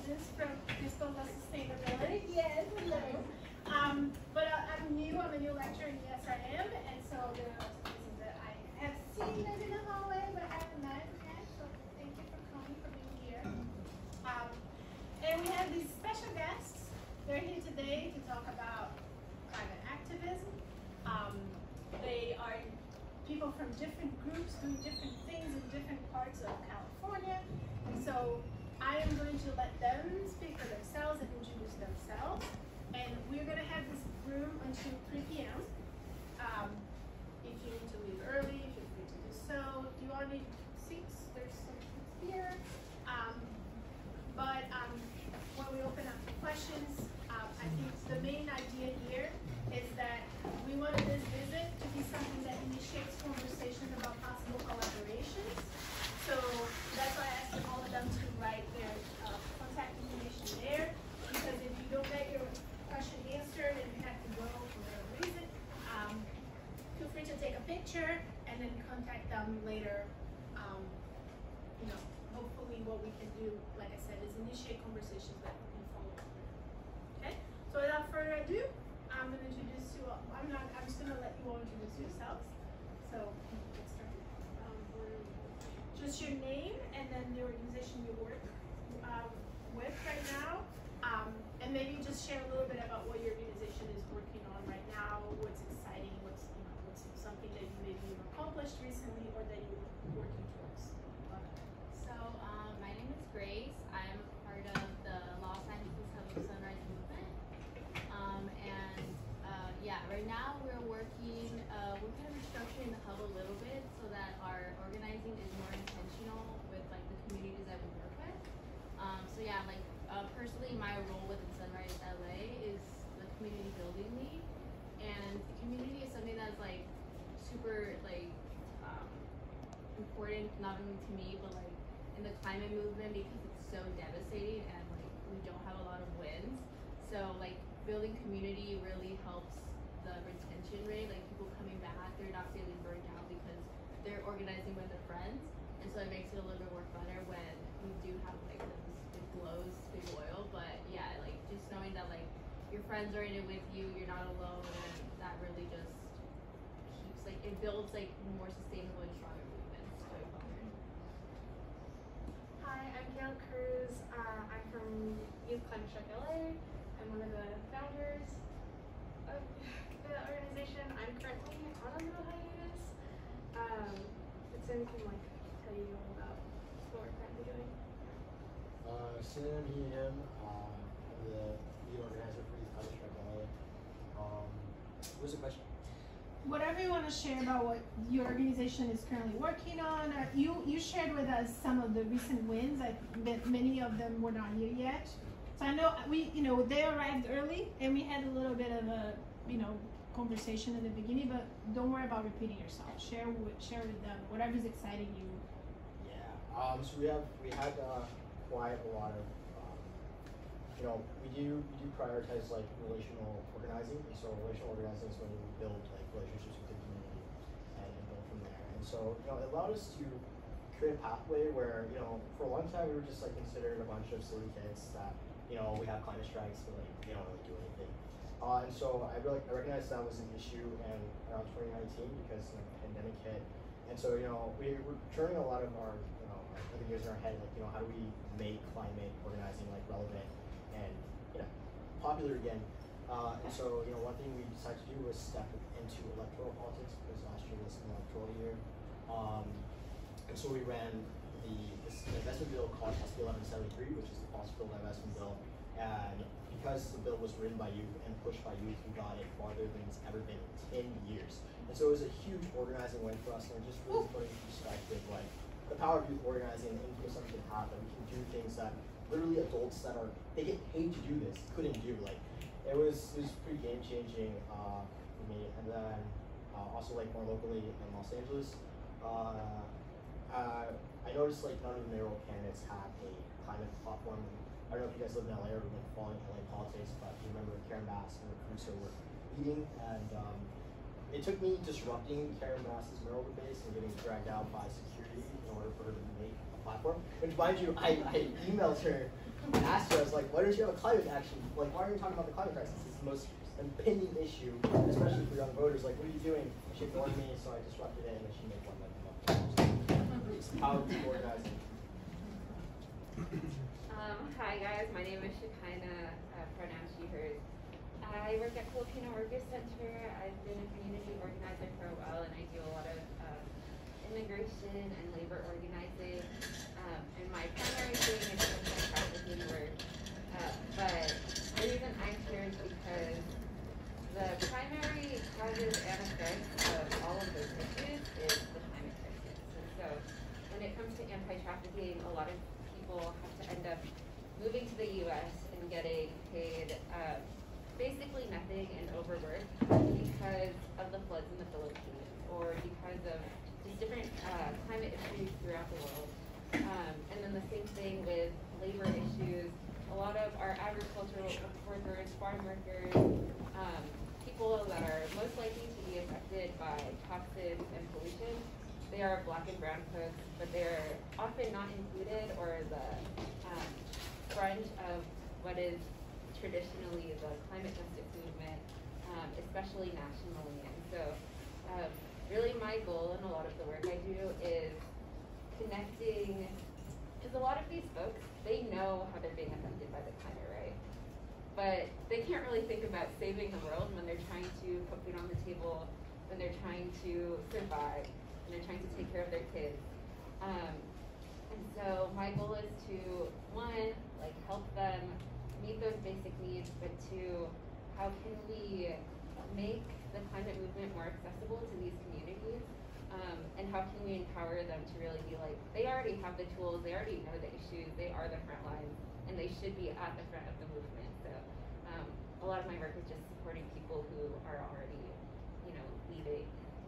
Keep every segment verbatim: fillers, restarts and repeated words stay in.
Moses from Pistola Sustainability. Yes, hello. Um, but uh, I'm new, I'm a new lecturer in E S R M, and so there are lots of places that I have seen them in the hallway, but I haven't met yet, so thank you for coming, for being here. Um, and we have these special guests. They're here today to talk about climate activism. Um, they are people from different groups doing different things in different parts of California. And so I am going to let them speak for themselves and introduce themselves. And we're going to have this room until three P M Um, if you need to leave early, feel free to do so. Do you all need seats? There's some seats here. Um, but um, when we open up for questions, um, I think the main idea here is that we wanted this visit to be something that initiates conversations about possible collaborations. So that's why I asked all of them to write their uh, contact information there, because if you don't get your question answered and you have to go for whatever reason, um, feel free to take a picture and then contact them later. Um, you know, hopefully what we can do, like I said, is initiate conversations that we can follow up with. Okay? So without further ado, I'm going to introduce you all. I'm not, I'm just going to let you all introduce yourselves. So let's start. Um, just your name and then the organization you work um, with right now. Um, and maybe just share a little bit about what your organization is working on right now, what's exciting, what's, you know, what's something that you maybe you've accomplished recently or that you're working towards. So um, my name is Grace. I'm part of the Los Angeles Public Sunrise Movement. Um, and uh, yeah, right now we're working, uh, we're kind of restructuring the hub a little bit so that our organizing is more intentional with like the communities that we work with. Um, so yeah, like uh, personally, my role within Sunrise L A is the community building lead, and the community is something that's like super like um, important, not only to me but like in the climate movement, because it's so devastating and like we don't have a lot of wins. So like building community really helps the retention rate, like people coming back, they're not feeling burned out because they're organizing with their friends, and so it makes it a little bit more funner when we do have like those big blows, big oil. But yeah, like just knowing that like your friends are in it with you, you're not alone, and that really just keeps like, it builds like more sustainable and stronger movements going forward. Hi, I'm Gail Cruz. Uh, I'm from Youth Climate Strike L A. I'm one of the founders of the organization. I'm currently on a little hiatus. Um, but Sim can like tell you all about what we're currently doing. Uh, Sim, he, him, uh, I'm the lead organizer for Youth Climate Strike L A. Um, what was the question? Whatever you want to share about what your organization is currently working on. Uh, you you shared with us some of the recent wins. I bet many of them were not here yet. So I know we, you know, they arrived early and we had a little bit of a, you know, conversation in the beginning. But don't worry about repeating yourself. Share with share with them whatever's exciting you. Yeah. Um, so we have we had uh, quite a lot of. Um, you know, we do we do prioritize like relational organizing, and so relational organizing is when we build like relationships with the community and, and build from there. And so you know, it allowed us to create a pathway where you know for a long time we were just like considered a bunch of silly kids that you know we have climate strikes but like they don't really do anything. Uh, and so I really I recognized that was an issue in around twenty nineteen because you know, the pandemic hit, and so you know we were turning a lot of our you know our other years in our head like you know how do we make climate organizing like relevant and you know popular again. Uh, and so you know one thing we decided to do was step into electoral politics because last year was an electoral year. Um, and so we ran the this investment bill called S B eleven seventy-three, which is the fossil fuel divestment bill. And because the bill was written by youth and pushed by youth, we got it farther than it's ever been in ten years. And so it was a huge organizing win for us, and it just really put into perspective like the power of youth organizing and influence that we can have, that we can do things that literally adults that are they get paid to do this couldn't do. Like it was it was pretty game changing uh, for me. And then uh, also like more locally in Los Angeles, uh, uh, I noticed like none of the mayoral candidates had a climate platform. I don't know if you guys live in L A or been following L A politics, but you remember Karen Bass and Caruso were leading, and um, it took me disrupting Karen Bass's mayoral base and getting dragged out by security in order for her to make a platform. Which, mind you, I, I emailed her and asked her, I was like, why don't you have a climate action? Like, why are you talking about the climate crisis? It's the most impending issue, especially for young voters. Like, what are you doing? She ignored me, so I disrupted it, and then she made one like the How are you organizing? Um, hi guys, my name is Shekinah, uh, pronouns she, hers. I work at Filipino Workers Center. I've been a community organizer for a while, and I do a lot of um, immigration and labor organizing. Um, and my primary thing is anti-trafficking work. Uh, but the reason I'm here is because the primary causes and effects of all of those issues is the climate crisis. And so when it comes to anti-trafficking, a lot of people have to end up moving to the U S and getting paid uh, basically nothing and overwork because of the floods in the Philippines or because of just different uh, climate issues throughout the world. Um, and then the same thing with labor issues. A lot of our agricultural workers, farm workers, um, people that are most likely to be affected by toxins and pollution, they are black and brown folks, but they're often not included or the um, front of what is traditionally the climate justice movement, um, especially nationally. And so um, really my goal in a lot of the work I do is connecting, because a lot of these folks, they know how they're being affected by the climate, right? But they can't really think about saving the world when they're trying to put food on the table, when they're trying to survive, when they're trying to take care of their kids. Um, and so my goal is to, one, like help them meet those basic needs, but two, how can we make the climate movement more accessible to these communities? Um, and how can we empower them to really be like, they already have the tools, they already know the issues, they are the front line, and they should be at the front of the movement. So um, a lot of my work is just supporting people who are already, you know, leading.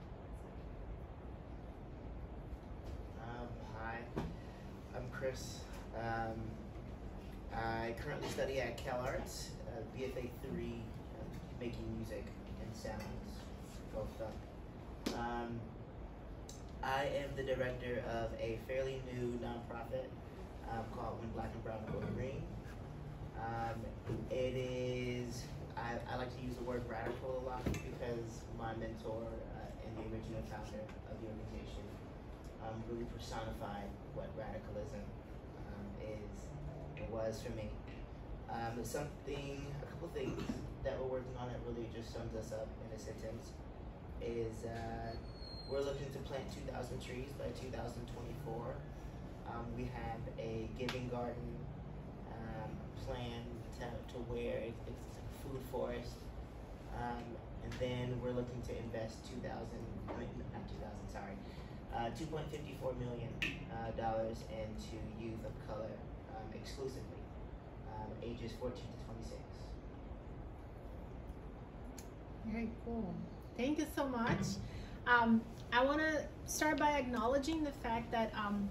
Um, hi, I'm Chris. Um, I currently study at CalArts, uh, B F A three, uh, making music and sounds, both done. Um, I am the director of a fairly new nonprofit um, called When Black and Brown Go Green. Um, it is, I, I like to use the word radical a lot because my mentor uh, and the original founder of the organization um, really personified what radicalism um, is, or was for me. Um, something, a couple things that we're working on that really just sums us up in a sentence is uh, we're looking to plant two thousand trees by two thousand twenty-four. Um, we have a giving garden um, plan to, to where it, it's like a food forest. Um, and then we're looking to invest two thousand, I mean, not two thousand, sorry, uh, two point five four million dollars uh, into youth of color um, exclusively, um, ages fourteen to twenty-six. Very cool. Thank you so much. Um, I want to start by acknowledging the fact that um,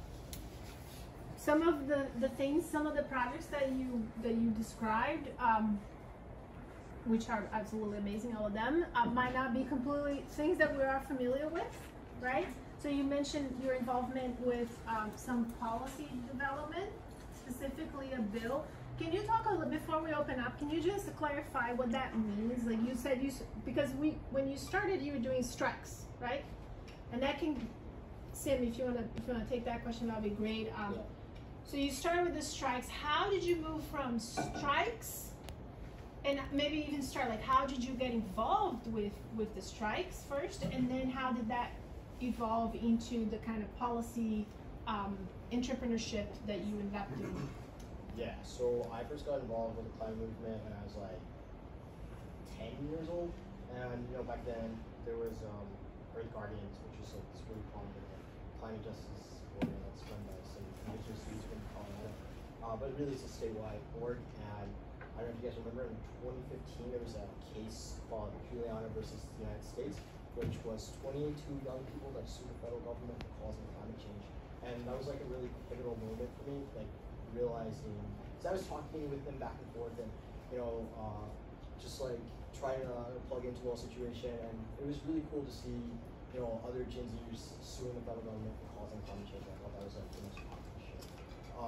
some of the, the things, some of the projects that you that you described, um, which are absolutely amazing, all of them, uh, might not be completely things that we are familiar with, right? So you mentioned your involvement with um, some policy development, specifically a bill. Can you talk a little, before we open up, can you just clarify what that means? Like you said, you because we when you started, you were doing strikes, right? And that can, Sim, if you wanna if you wanna take that question, that'd be great. Um, Yeah. So you started with the strikes. How did you move from strikes, and maybe even start like how did you get involved with with the strikes first, and then how did that evolve into the kind of policy um, entrepreneurship that you ended up doing? Yeah, so I first got involved with the climate movement when I was like ten years old, and you know back then there was um, Earth Guardians, which is like this really prominent climate justice org that's run by some universities from Colorado, uh, but really it's a statewide org. And I don't know if you guys remember, in twenty fifteen there was a case called Juliana versus the United States, which was twenty-two young people that sued the federal government for causing climate change, and that was like a really pivotal moment for me, like realizing, because I was talking with them back and forth, and you know, uh, just like trying to uh, plug into the whole situation, and it was really cool to see, you know, other Gen Zers suing the federal government for causing climate change. I thought that was like the most awesome shit. Uh, and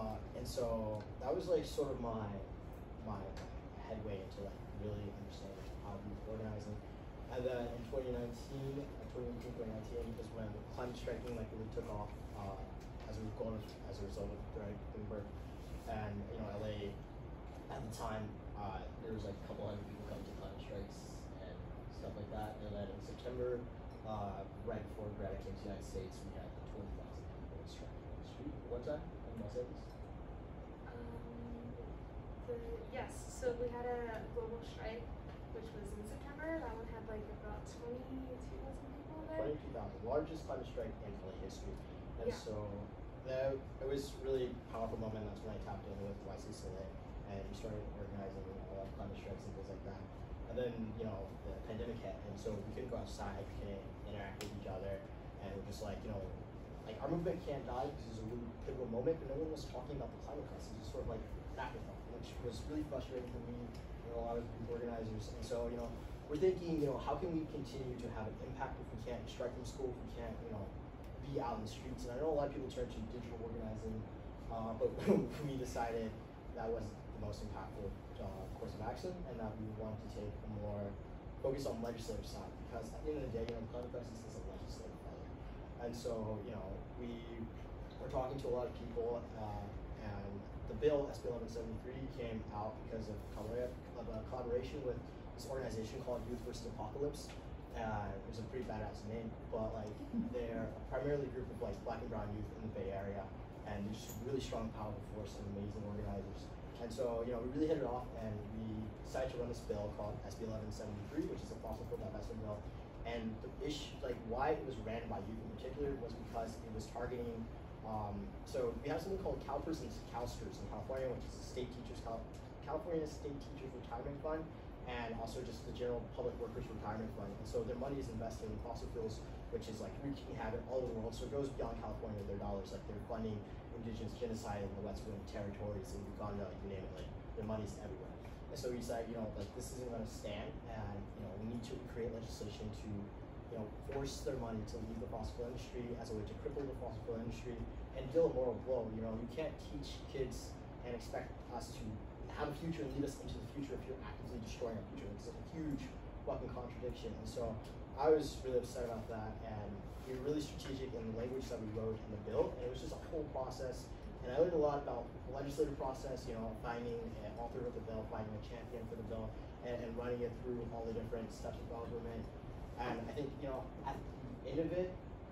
and so that was like sort of my my headway into like really understanding how youth organizing. And then in twenty nineteen, uh, twenty eighteen, twenty nineteen is when climate striking like really took off uh, as a result of, as a result of Greta Thunberg. And you know, L A at the time uh, there was like a couple hundred people coming to climate strikes and stuff like that. And then in September, uh, right before Greta came to the United States, we had twenty thousand people striking on the street. What's that in Los Angeles? Um, the, yes, so we had a global strike, which was in September. That one had like about twenty-two thousand people there. twenty-two thousand, largest climate strike in L A history. And Yeah. so that it was really powerful moment. That's when I tapped in with Y C S L A and we started organizing a lot of climate strikes and things like that. And then, you know, the pandemic hit, and so we couldn't go outside, we couldn't interact with each other, and we're just like, you know, like our movement can't die because it's a really pivotal moment, but no one was talking about the climate crisis. It was sort of like an afterthought, which was really frustrating for me and a lot of youth organizers. And so, you know, we're thinking, you know, how can we continue to have an impact if we can't strike from school, if we can't, you know, be out in the streets? And I know a lot of people turn to digital organizing, uh, but we decided that was the most impactful uh, course of action, and that we wanted to take a more focus on legislative side, because at the end of the day, you know, the climate crisis is a legislative fight. And so, you know, we were talking to a lot of people, uh, and the bill, S B eleven seventy-three, came out because of, collab of a collaboration with this organization called Youth versus Apocalypse. Uh, it was a pretty badass name, but like they're primarily a group of like black and brown youth in the Bay Area, and they're just really strong, powerful force and amazing organizers. And so, you know, we really hit it off, and we decided to run this bill called S B eleven seventy-three, which is a fossil fuel divestment bill. And the issue, like why it was ran by youth in particular, was because it was targeting. Um, so we have something called CalPERS and CalSTRS in California, which is the State Teachers Cal California State Teachers Retirement Fund, and also just the General Public Workers Retirement Fund. And so their money is invested in fossil fuels, which is like wreaking havoc all over the world. So it goes beyond California with their dollars. Like they're funding indigenous genocide in the West Wind territories in Uganda, you name it. Like their money's everywhere. And so we decided, you know, like this isn't going to stand, and you know we need to create legislation to, you know, force their money to leave the fossil fuel industry as a way to cripple the fossil fuel industry and deal a moral blow. You know, you can't teach kids and expect us to have a future and lead us into the future if you're actively destroying our future. It's a huge fucking contradiction. And so I was really upset about that, and we were really strategic in the language that we wrote in the bill, and it was just a whole process. And I learned a lot about the legislative process, you know, finding an author of the bill, finding a champion for the bill, and, and running it through all the different steps of government. And I think, you know, at the end of it,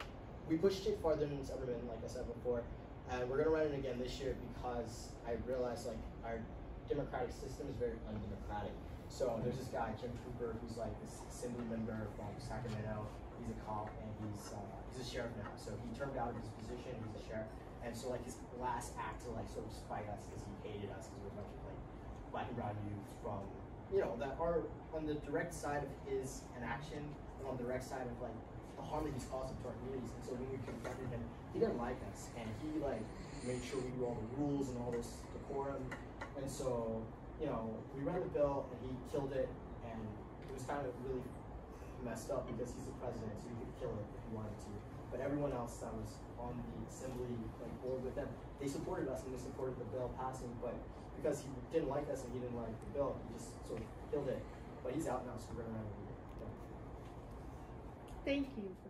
we pushed it farther than it's ever been, like I said before. And we're gonna run it again this year because I realized like our democratic system is very undemocratic. So there's this guy, Jim Cooper, who's like this assembly member from Sacramento. He's a cop and he's uh, he's a sheriff now. So he turned out of his position, he's a sheriff. And so like his last act to like sort of spite us because he hated us because we were a bunch of like black and brown youth from, you know, that are on the direct side of his inaction and on the direct side of like the harm that he's causing to our communities. And so when we confronted him, he didn't like us, and he like made sure we knew all the rules and all this decorum. And so, you know, we ran the bill and he killed it, and it was kind of really messed up because he's the president, so he could kill it if he wanted to. But everyone else that was on the assembly like board with them, they supported us and they supported the bill passing, but because he didn't like us and he didn't like the bill, he just sort of killed it. But he's out now, so we're gonna run it. Thank you.